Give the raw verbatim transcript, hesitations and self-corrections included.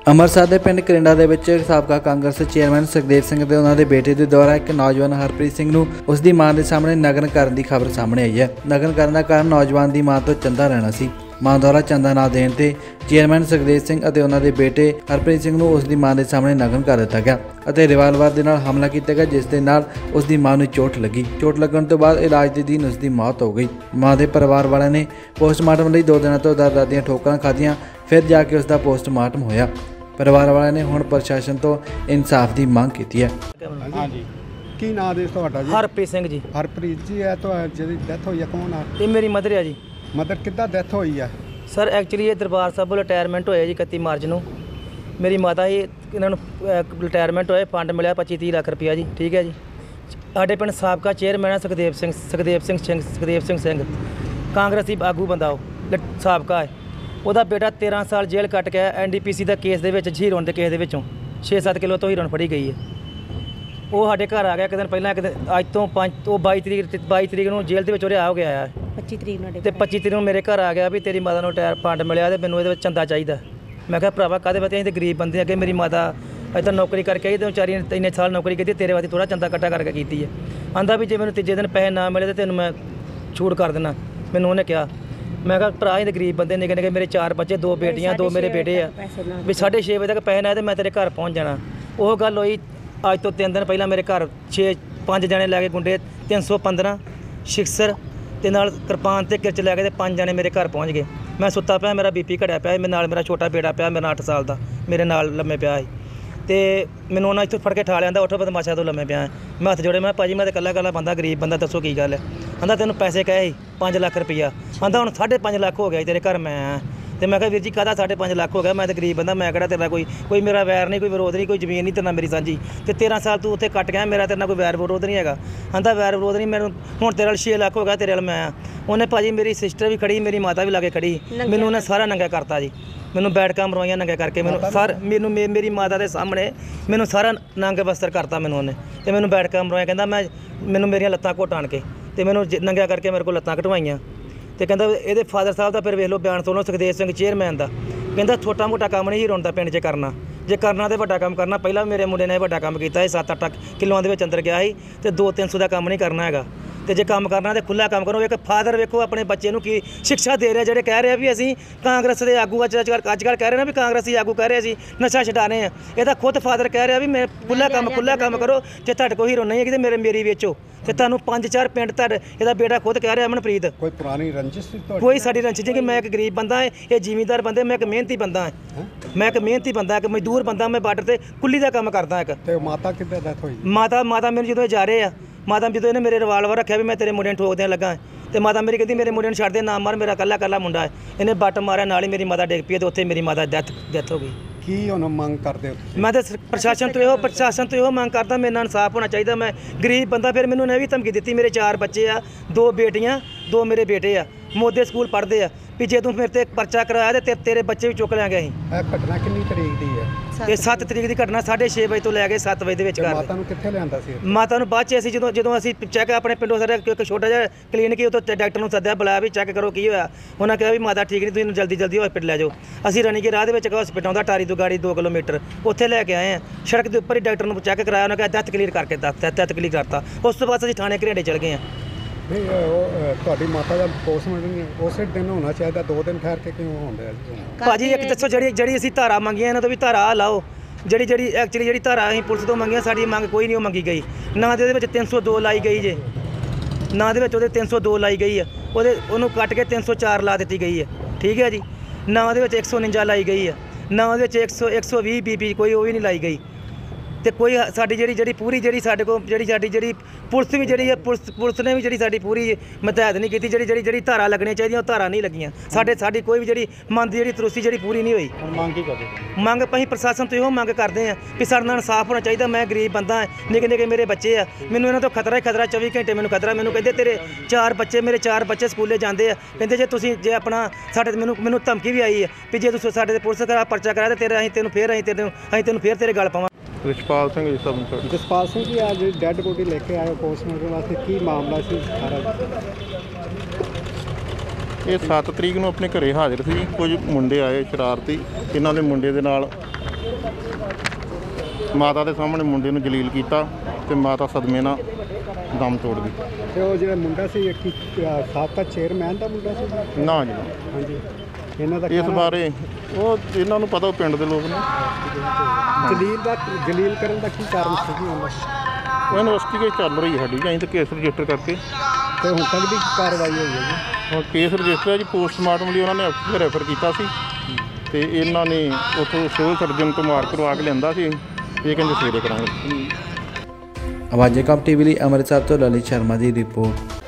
ਅੰਮ੍ਰਿਤਸਰ ਦੇ ਪਿੰਡ ਕਰਿੰਡਾ ਦੇ ਵਿੱਚ ਸਾਬਕਾ ਕਾਂਗਰਸ ਚੇਅਰਮੈਨ ਸੁਖਦੇਵ ਸਿੰਘ ਤੇ ਉਹਨਾਂ ਦੇ ਬੇਟੇ ਦੇ ਦੁਆਰਾ ਇੱਕ ਨੌਜਵਾਨ ਹਰਪ੍ਰੀਤ ਸਿੰਘ ਨੂੰ ਉਸ ਦੀ ਮਾਂ ਦੇ ਸਾਹਮਣੇ ਨਗਨ ਕਰਨ ਦੀ ਖਬਰ ਸਾਹਮਣੇ ਆਈ ਹੈ। ਨਗਨ ਕਰਨ ਦਾ ਕਾਰਨ ਨੌਜਵਾਨ ਦੀ ਮਾਂ ਤੋਂ ਚੰਦਾ ਲੈਣਾ ਸੀ। ਮਾਂ ਦੁਆਰਾ ਚੰਦਾ ਨਾ ਦੇਣ ਤੇ ਚੇਅਰਮੈਨ ਸੁਖਦੇਵ ਸਿੰਘ ਅਤੇ ਉਹਨਾਂ ਦੇ ਬੇਟੇ ਹਰਪ੍ਰੀਤ ਸਿੰਘ ਨੂੰ ਉਸ ਦੀ ਮਾਂ ਦੇ ਸਾਹਮਣੇ ਨਗਨ ਕਰ ਦਿੱਤਾ ਗਿਆ ਅਤੇ ਰਿਵਾਲਵਰ ਦੇ ਨਾਲ ਹਮਲਾ ਕੀਤਾ ਗਿਆ, ਜਿਸ ਦੇ ਨਾਲ ਉਸ ਦੀ ਮਾਂ ਨੂੰ ਚੋਟ ਲੱਗੀ। ਚੋਟ ਲੱਗਣ ਤੋਂ ਬਾਅਦ ਇਲਾਜ ਦੇ ਅਧੀਨ ਉਸ ਦੀ ਮੌਤ ਹੋ ਗਈ। ਮਾਂ ਦੇ ਪਰਿਵਾਰ ਵਾਲਿਆਂ ਨੇ ਪੋਸਟਮਾਰਟਮ ਲਈ ਦੋ ਦਿਨਾਂ ਤੋਂ ਦਰ-ਦਰ ਦੀਆਂ ਠੋਕਰਾਂ ਖਾਧੀਆਂ, ਫਿਰ ਜਾ ਕੇ ਉਸ ਦਾ ਪੋਸਟਮਾਰਟਮ ਹੋਇਆ। परिवार वाले ने हुण प्रशासन तो इंसाफ की मांग की है। हाँ जी, की नाम है तुहाडा जी? हरप्रीत सिंह जी। हरप्रीत जी है तो जिहदी डेथ हुई है कौन है? ये मेरी मदर है जी। मदर किद्दां डेथ हुई है? सर एक्चुअली ये दरबार साहब रिटायरमेंट होया जी इकत्ती मार्च नूं। मेरी माता ही इन्होंने रिटायरमेंट होए, फंड मिलिया पच्ची तीह लाख रुपया जी। ठीक है जी। साडे पिंड साबका चेयरमैन है सुखदेव सिंह सुखदेव सिंह सिंह सुखदेव सिंह सिंह कांग्रेसी आगू बंदा वो साबका है। ਉਹਦਾ ਬੇਟਾ तेरह साल जेल ਕੱਟ ਕੇ एन डी पी सी ਦਾ ਕੇਸ ਦੇ ਵਿੱਚ ਹੀਰੋਇਨ ਦੇ ਕੇਸ ਦੇ ਵਿੱਚੋਂ छे सत्त किलो ਤੋਂ ਹੀਰੋਇਨ ਫੜੀ ਗਈ ਹੈ। ਉਹ ਸਾਡੇ ਘਰ ਆ ਗਿਆ ਇੱਕ ਦਿਨ ਪਹਿਲਾਂ, ਇੱਕ ਦਿਨ ਅੱਜ ਤੋਂ ਪੰਜ ਤੋਂ ਬਾਈ ਤਰੀਕ ਬਾਈ ਤਰੀਕ ਨੂੰ ਜੇਲ੍ਹ ਦੇ ਵਿੱਚ ਰਿਹਾ ਹੋ ਗਿਆ ਹੈ। ਪੱਚੀ ਤਰੀਕ ਨੂੰ ਤੇ ਪੱਚੀ ਤਰੀਕ ਨੂੰ ਮੇਰੇ ਘਰ ਆ ਗਿਆ ਵੀ ਤੇਰੀ ਮਾਤਾ ਨੂੰ ਟਾਇਰ ਫੰਡ ਮਿਲਿਆ ਤੇ ਮੈਨੂੰ ਇਹਦੇ ਵਿੱਚ ਚੰਦਾ ਚਾਹੀਦਾ। ਮੈਂ ਕਿਹਾ ਭਰਾਵਾ ਕਾਹਦੇ ਵਾਸਤੇ, ਅਸੀਂ ਤਾਂ ਗਰੀਬ ਬੰਦੇ ਅੱਗੇ ਮੇਰੀ ਮਾਤਾ ਅਜੇ ਤਾਂ ਨੌਕਰੀ ਕਰਕੇ ਆਈ ਤੇ ਵਿਚਾਰੀ ਨੇ ਇੰਨੇ ਸਾਲ ਨੌਕਰੀ ਕੀਤੀ, ਤੇਰੇ ਵਾਸਤੇ ਥੋੜ੍ਹਾ ਚੰਦਾ ਇਕੱਠਾ ਕਰਕੇ ਕੀਤੀ ਹੈ। ਆਂਦਾ ਵੀ ਜੇ ਮੈਨੂੰ ਤੀਜੇ ਦਿਨ ਪੈਸੇ ਨਾ ਮਿਲੇ ਤਾਂ ਤੈਨੂੰ ਮੈਂ ਛੂਟ ਕਰ ਦੇਣਾ। ਮੈਨੂੰ ਉਹਨੇ ਕਿਹਾ, मैं कहा भरा ही गरीब बंदे निके निके, मेरे चार बच्चे, दो बेटियां, दो मेरे बेटे आ भी साढ़े छे बजे तक पैसे ना आए तो मैं तेरे घर पहुँच जाना। वो गल हुई अज तो तीन दिन पहला मेरे घर छे पाँच जने लैके गुंडे तीन सौ पंद्रह सिक्सर ते नाल कृपान ते किरच लैके ते पाँच जने मेरे घर पहुँच गए। मैं सुता पाया, मेरा बी पी घटिया पिया, मेरे नाल मेरा छोटा बेटा पिया, मेरा अठ साल का मेरे नाल लम्मे पिया है। तो मैंने उन्होंने इतों फड़ के ठा लिया, उठो बदमाशा तो लम्मे पिया है। मैं हथ जोड़े, मैं भाजी मैं तो कला कला बंदा गरीब बंदा, दसो की गल है। आंदा तेन पैसे कहे ही पाँच लाख रुपया, आंदा हुण साढ़े पाँच लाख हो गया तेरे घर मैं आया। तो मैं कहा वीर जी काहदा साढ़े पाँच लाख हो गया, मैं तो गरीब बंदा, मैं किहड़ा तेरा कोई कोई मेरा वैर नहीं, कोई विरोध नहीं, कोई जमीन नहीं तेरे नाल मेरी सांझी। तो तेरह साल तू उत्थे कट गया, मेरा तेरे नाल कोई वैर विरोध नहीं हैगा। आंदा वैर विरोध नहीं, मैं हुण तेरे नाल छे लाख हो गया तेरे नाल मैं आया। उन्हें भाजी मेरी सिस्टर भी खड़ी, मेरी माता भी लागे खड़ी, मैनूं उन्हें सारा नंगा करता जी। मैनूं बैठकां मरवाइयां नंगा करके, मैनूं सार मैनूं मेरी माता के सामने मैनूं सारा नंग वस्त्र करता मैनूं उन्हें। तो मैनूं बैठकां मरवाइयां, कहंदा मैं मैनूं मेरियां लत्तां घुट आण के ते मैनूं नंगा करके मेरे को लत्तां कटवाइयां। तो कहंदा इहदे फादर साहब का फिर वेख लो बयान सुनो सुखदेव सिंह चेयरमैन का, कहंदा छोटा मोटा काम नहीं हीरों का पिंड च करना, जे करना तो वड्डा काम करना। पहला मेरे मुंडे ने वड्डा काम किया, सत्त अठ किलोआं दे विच अंदर गया ही, तो दो तीन सौ का काम नहीं करना हैगा। तो जे काम करना तो खुला काम करो। एक फादर वेखो अपने बच्चे नूं की शिक्षा दे रहे, ਜਿਹੜੇ कह रहे भी असीं कांग्रेस के आगू अज अज कल कह रहे हैं भी कांग्रेसी आगू कह रहे असीं नशा छडा रहे हैं। ਇਹਦਾ खुद फादर कह रहा भी मैं खुला काम खुला काम करो, जे ਤੁਹਾਡੇ कोई हीरो नहीं है कि मेरे मेरी बेचो। ਤੇ ਤੁਹਾਨੂੰ ਪੰਜ ਚਾਰ ਪਿੰਡ ਤੁਹਾਡੇ ਇਹਦਾ ਬੇਟਾ ਖੁਦ ਕਹਿ ਰਿਹਾ ਅਮਨਪ੍ਰੀਤ ਕੋਈ ਪੁਰਾਣੀ ਰੰਜਿਸ਼ ਸੀ ਤੁਹਾਡੀ? ਕੋਈ ਸਾਡੀ ਰੰਜਿਸ਼ ਨਹੀਂ, ਕਿ ਮੈਂ ਇੱਕ ਗਰੀਬ ਬੰਦਾ ਹਾਂ, ਇਹ ਜ਼ਿਮੀਂਦਾਰ ਬੰਦੇ, ਮੈਂ ਇੱਕ ਮਿਹਨਤੀ ਬੰਦਾ ਹਾਂ। ਮੈਂ ਇੱਕ ਮਿਹਨਤੀ ਬੰਦਾ, ਇੱਕ ਮਜ਼ਦੂਰ ਬੰਦਾ, ਮੈਂ ਬਾਰਡਰ ਤੇ ਕੁੱਲੀ ਦਾ ਕੰਮ ਕਰਦਾ ਇੱਕ। ਤੇ ਮਾਤਾ ਕਿੱਦਾਂ ਡੈਥ ਹੋਈ? ਮਾਤਾ ਮਾਤਾ ਮੈਨੂੰ ਜਦੋਂ ਜਾ ਰਹੇ ਆ, ਮਾਤਾ ਜਦੋਂ ਇਹਨੇ ਮੇਰੇ ਰਿਵਾਲਵਰ ਰੱਖਿਆ ਵੀ ਮੈਂ ਤੇਰੇ ਮੁੰਡੇ ਨੂੰ ਠੋਕ ਦੇਣ ਲੱਗਾ, ਤੇ ਮਾਤਾ ਮੇਰੀ ਕਹਿੰਦੀ ਮੇਰੇ ਮੁੰਡੇ ਨੂੰ ਛੱਡ ਦੇ, ਨਾ ਮਾਰ, ਮੇਰਾ ਕੱਲਾ ਕੱਲਾ ਮੁੰਡਾ ਹੈ। ਇਹਨੇ ਬੱਟ ਮਾਰਿਆ, ਨਾਲ ਹੀ ਮੇਰੀ ਮਾਤਾ ਡਿੱਗ ਪਈ ਤੇ ਉੱਥੇ ਮੇਰੀ ਮਾਤਾ ਡੈਥ ਡੈਥ ਹੋ ਗਈ। ਕੀ ਹੁਣ ਮੰਗ ਕਰਦੇ ਹੋ? ਮੈਂ ਤਾਂ ਪ੍ਰਸ਼ਾਸਨ ਤੋਂ ਇਹੋ ਪ੍ਰਸ਼ਾਸਨ ਤੋਂ ਇਹੋ ਮੰਗ ਕਰਦਾ, ਮੇਰੇ ਨਾਲ ਇਨਸਾਫ ਹੋਣਾ ਚਾਹੀਦਾ। ਮੈਂ ਗਰੀਬ ਬੰਦਾ, ਫਿਰ ਮੈਨੂੰ ਨੇ ਵੀ ਧਮਕੀ ਦਿੱਤੀ, ਮੇਰੇ ਚਾਰ ਬੱਚੇ ਆ, ਦੋ ਬੇਟੀਆਂ, ਦੋ ਮੇਰੇ ਬੇਟੇ ਆ, ਮੋਦੇ ਸਕੂਲ ਪੜ੍ਹਦੇ ਆ, ਵੀ ਜੇ ਤੂੰ ਮੇਰੇ ਤੇ ਪਰਚਾ ਕਰਾਇਆ ਤੇ ਤੇਰੇ ਬੱਚੇ ਵੀ ਚੁੱਕ ਲਿਆਂਗੇ ਅਸੀਂ। ਇਹ ਘਟਨਾ ਕਿੰਨੀ ਤਰੀਕ ਦੀ ਹੈ? ਇਹ ਸੱਤ ਤਰੀਕ ਦੀ ਘਟਨਾ, ਸਾਢੇ ਛੇ ਵਜੇ ਤੋਂ ਲੈ ਕੇ ਸੱਤ ਵਜੇ ਦੇ ਵਿੱਚ ਕਰ। ਮਾਤਾ ਨੂੰ ਕਿੱਥੇ ਲਿਆਂਦਾ ਸੀ? ਮਾਤਾ ਨੂੰ ਬਾਅਦ 'ਚ ਅਸੀਂ ਜਦੋਂ ਜਦੋਂ ਅਸੀਂ ਚੈੱਕ ਆਪਣੇ ਪਿੰਡੋਂ ਸਾਡੇ ਇੱਕ ਛੋਟਾ ਜਿਹਾ ਕਲੀਨਿਕ ਹੀ, ਉੱਥੋਂ ਡਾਕਟਰ ਨੂੰ ਸੱਦਿਆ, ਬੁਲਾਇਆ ਵੀ ਚੈੱਕ ਕਰੋ ਕੀ ਹੋਇਆ। ਉਹਨਾਂ ਕਿਹਾ ਵੀ ਮਾਤਾ ਠੀਕ ਨਹੀਂ, ਤੁਸੀਂ ਜਲਦੀ ਜਲਦੀ ਹਸਪੀਟਲ ਲੈ ਜਾਓ। ਅਸੀਂ ਰਣੀ ਕੇ ਰਾਹ ਦੇ ਵਿੱਚ ਇੱਕ ਹਸਪੀਟਲ ਆਉਂਦਾ ਟਾਰੀ ਤੋਂ ਗਾੜੀ ਦੋ ਕਿਲੋਮੀਟਰ, ਉੱਥੇ ਲੈ ਕੇ ਆਏ ਹਾਂ। ਸੜਕ ਦੇ ਉੱਪਰ ਹੀ ਡਾਕਟਰ ਨੂੰ ਚੈੱਕ ਕਰਾਇਆ, ਉਹਨਾਂ ਕਿਹਾ ਡੈਥ ਕਲੀਅਰ ਕਰਕੇ ਦੱਸ ਡੈਥ ਕਲੀਅਰ ਕਰਤਾ। ਉਸ ਤੋਂ ਬਾਅਦ ਅਸੀਂ ਥਾਣੇ ਘਰੇੜੇ ਚਲ ਗਏ ਹਾਂ। ਨਹੀਂ ਉਹ ਤੁਹਾਡੀ ਮਾਤਾ ਦਾ ਪੋਸਟਮਾਰਟਮ ਉਸੇ ਦਿਨ ਹੋਣਾ ਚਾਹੀਦਾ, ਦੋ ਦਿਨ ਠਹਿਰ ਕੇ ਕਿਉਂ ਹੁੰਦੇ ਆ? ਭਾਜੀ ਇੱਕ ਦੱਸੋ, ਜਿਹੜੀ ਜਿਹੜੀ ਅਸੀਂ ਧਾਰਾ ਮੰਗੀਆਂ ਇਹਨਾਂ ਤੋਂ ਵੀ ਧਾਰਾ ਲਾਓ। ਜਿਹੜੀ ਜਿਹੜੀ ਐਕਚੁਅਲੀ ਜਿਹੜੀ ਧਾਰਾ ਅਸੀਂ ਪੁਲਿਸ ਤੋਂ ਮੰਗੀਆਂ, ਸਾਡੀ ਮੰਗ ਕੋਈ ਨਹੀਂ ਉਹ ਮੰਗੀ ਗਈ। ਨਾ ਦੇ ਉਹਦੇ ਵਿੱਚ ਤਿੰਨ ਸੌ ਦੋ ਲਾਈ ਗਈ ਜੇ, ਨਾ ਦੇ ਵਿੱਚ ਉਹਦੇ ਤਿੰਨ ਸੌ ਦੋ ਲਾਈ ਗਈ ਆ, ਉਹਦੇ ਉਹਨੂੰ ਕੱਟ ਕੇ ਤਿੰਨ ਸੌ ਚਾਰ ਲਾ ਦਿੱਤੀ ਗਈ ਹੈ। ਠੀਕ ਹੈ ਜੀ। ਨਾ ਉਹਦੇ ਵਿੱਚ ਇੱਕ ਸੌ ਉਣੰਜਾ ਲਾਈ ਗਈ ਆ, ਨਾ ਉਹਦੇ ਵਿੱਚ ਇੱਕ ਸੌ ਇੱਕ ਸੌ ਵੀਹ ਬੀ ਪੀ ਕੋਈ ਉਹ ਵੀ ਨਹੀਂ ਲਾਈ ਗਈ। ਤੇ ਕੋਈ ਸਾਡੀ ਜਿਹੜੀ ਜਿਹੜੀ ਪੂਰੀ ਜਿਹੜੀ ਸਾਡੇ ਕੋਲ ਜਿਹੜੀ ਸਾਡੀ ਜਿਹੜੀ ਪੁਲਿਸ ਵੀ ਜਿਹੜੀ ਹੈ ਪੁਲਿਸ ਪੁਲਿਸ ਨੇ ਵੀ ਜਿਹੜੀ ਸਾਡੀ ਪੂਰੀ ਮਤਹਿਦ ਨਹੀਂ ਕੀਤੀ। ਜਿਹੜੀ ਜਿਹੜੀ ਜਿਹੜੀ ਧਾਰਾ ਲੱਗਣੀਆਂ ਚਾਹੀਦੀਆਂ ਉਹ ਧਾਰਾ ਨਹੀਂ ਲੱਗੀਆਂ। ਸਾਡੇ ਸਾਡੀ ਕੋਈ ਵੀ ਜਿਹੜੀ ਮਨ ਦੀ ਜਿਹੜੀ ਤਰੁਸੀ ਜਿਹੜੀ ਪੂਰੀ ਨਹੀਂ ਹੋਈ। ਮੰਗ ਕੀ ਕਰਦੇ? ਮੰਗ ਅਸੀਂ ਪ੍ਰਸ਼ਾਸਨ ਤੋਂ ਇਹੋ ਮੰਗ ਕਰਦੇ ਹਾਂ ਕਿ ਸਾਡੇ ਨਾਲ ਇਨਸਾਫ ਹੋਣਾ ਚਾਹੀਦਾ। ਮੈਂ ਗਰੀਬ ਬੰਦਾ, ਨਿੱਕੇ ਨਿੱਕੇ ਮੇਰੇ ਬੱਚੇ ਆ, ਮੈਨੂੰ ਇਹਨਾਂ ਤੋਂ ਖਤਰਾ ਹੀ ਖਤਰਾ, ਚੌਵੀ ਘੰਟੇ ਮੈਨੂੰ ਖਤਰਾ। ਮੈਨੂੰ ਕਹਿੰਦੇ ਤੇਰੇ ਚਾਰ ਬੱਚੇ, ਮੇਰੇ ਚਾਰ ਬੱਚੇ ਸਕੂਲੇ ਜਾਂਦੇ ਆ, ਕਹਿੰਦੇ ਜੇ ਤੁਸੀਂ ਜੇ ਆਪਣਾ ਸਾਡੇ ਮੈਨੂੰ ਮੈਨੂੰ ਧਮਕੀ ਵੀ ਆਈ ਹੈ ਵੀ ਜੇ ਤੁਸੀਂ ਸਾਡੇ ਪੁਲਿਸ ਦਾ ਪਰਚਾ ਕਰਾਇਆ ਤਾਂ ਤੇਰੇ ਅਸੀਂ ਤੈਨੂੰ ਫੇਰ ਅਸੀਂ ਤੈਨੂੰ ਅਸੀਂ ਤੈਨੂੰ ਫੇਰ ਤੇਰੇ ਗਲ ਪਾਵਾਂ। ਜਸਪਾਲ ਸਿੰਘ ਜੀ ਸਭ ਤੋਂ। ਜਸਪਾਲ ਸਿੰਘ ਜੀ ਅੱਜ ਡੈੱਡ ਬੋਡੀ ਲੈ ਕੇ ਆਏ ਪੋਸਟਮਾਰਟਮ ਵਾਸਤੇ, ਕੀ ਮਾਮਲਾ ਸੀ ਸਾਰਾ? ਇਹ ਸੱਤ ਤਰੀਕ ਨੂੰ ਆਪਣੇ ਘਰੇ ਹਾਜ਼ਰ ਸੀ। ਕੁਝ ਮੁੰਡੇ ਆਏ ਸ਼ਰਾਰਤੀ, ਇਹਨਾਂ ਦੇ ਮੁੰਡੇ ਦੇ ਨਾਲ ਮਾਤਾ ਦੇ ਸਾਹਮਣੇ ਮੁੰਡੇ ਨੂੰ ਜਲੀਲ ਕੀਤਾ ਤੇ ਮਾਤਾ ਸਦਮੇ ਨਾਲ ਦਮ ਤੋੜ ਗਈ। ਤੇ ਉਹ ਜਿਹੜਾ ਮੁੰਡਾ ਸੀ ਇੱਕ ਹੀ, ਅਹ, ਸਾਬਕਾ ਚੇਅਰਮੈਨ ਦਾ ਮੁੰਡਾ ਸੀ? ਨਾ ਜੀ ਨਾ। ਹਾਂਜੀ, ਇਹਨਾਂ ਦਾ ਇਸ ਕਹਿਣਾ- ਬਾਰੇ ਉਹ ਇਹਨਾਂ ਨੂੰ ਪਤਾ, ਉਹ ਪਿੰਡ ਦੇ ਲੋਕ ਨੇ। ਜਲੀਲ ਦਾ ਜਲੀਲ ਕਰਨ ਦਾ ਕੀ ਕਾਰਨ ਸੀ ਜੀ ਉਹਨਾਂ ਉਹ ਇਨਵੈਸਟੀਗੇਸ਼ਨ ਚੱਲ ਰਹੀ ਹੈ ਸਾਡੀ, ਅਸੀਂ ਤਾਂ ਕੇਸ ਰਜਿਸਟਰ ਕਰਕੇ ਤੇ ਹੁਣ ਤੱਕ ਦੀ ਕਾਰਵਾਈ ਹੋਈ ਹੈ ਜੀ? ਹੁਣ ਕੇਸ ਰਜਿਸਟਰ ਹੈ ਜੀ। ਪੋਸਟਮਾਰਟਮ ਲਈ ਉਹਨਾਂ ਨੇ ਅਫਸਰ ਰੈਫਰ ਕੀਤਾ ਸੀ ਤੇ ਇਹਨਾਂ ਨੇ ਉੱਥੋਂ ਸਿਵਲ ਸਰਜਨ ਤੋਂ ਮਾਰਕ ਕਰਵਾ ਕੇ ਲਿਆਂਦਾ ਸੀ। ਇਹ ਕਹਿੰਦੇ ਸਵੇਰੇ ਕਰਾਂਗੇ। ਆਵਾਜ਼ੇ ਕਮ ਟੀਵੀ ਲਈ ਅੰਮ੍ਰਿਤਸਰ ਤੋਂ ਲਲਿਤ ਸ਼ਰਮਾ ਦੀ ਰਿਪੋਰਟ।